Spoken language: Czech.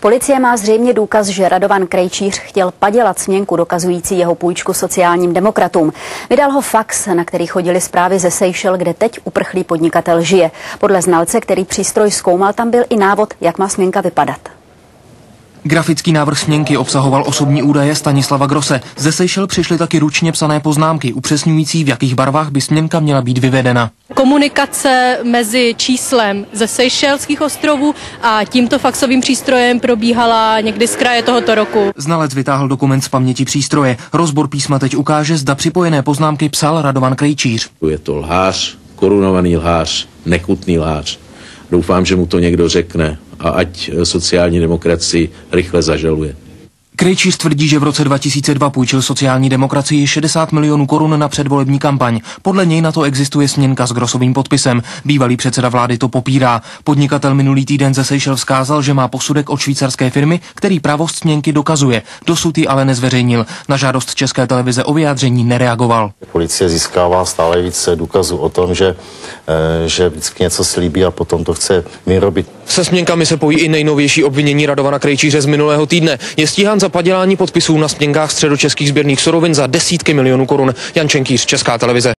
Policie má zřejmě důkaz, že Radovan Krejčíř chtěl padělat směnku dokazující jeho půjčku sociálním demokratům. Vydal ho fax, na který chodily zprávy ze Seychel, kde teď uprchlý podnikatel žije. Podle znalce, který přístroj zkoumal, tam byl i návod, jak má směnka vypadat. Grafický návrh směnky obsahoval osobní údaje Stanislava Grosse. Ze Seychel přišly taky ručně psané poznámky, upřesňující, v jakých barvách by směnka měla být vyvedena. Komunikace mezi číslem ze Seychelských ostrovů a tímto faxovým přístrojem probíhala někdy z kraje tohoto roku. Znalec vytáhl dokument z paměti přístroje. Rozbor písma teď ukáže, zda připojené poznámky psal Radovan Krejčíř. Je to lhář, korunovaný lhář, nechutný lhář. Doufám, že mu to někdo řekne a ať sociální demokracii rychle zažaluje. Krejčíř tvrdí, že v roce 2002 půjčil sociální demokracii 60 milionů korun na předvolební kampaň. Podle něj na to existuje směnka s Grossovým podpisem. Bývalý předseda vlády to popírá. Podnikatel minulý týden ze Seychel vzkázal, že má posudek od švýcarské firmy, který pravost směnky dokazuje. Dosud ji ale nezveřejnil. Na žádost České televize o vyjádření nereagoval. Policie získává stále více důkazů o tom, že vždycky něco slíbí a potom to chce vyrobit. Se směnkami se pojí i nejnovější obvinění Radovana Krejčíře z minulého týdne. Je stíhán za padělání podpisů na směnkách středočeských sběrných surovin za desítky milionů korun. Jan Čenkýř, Česká televize.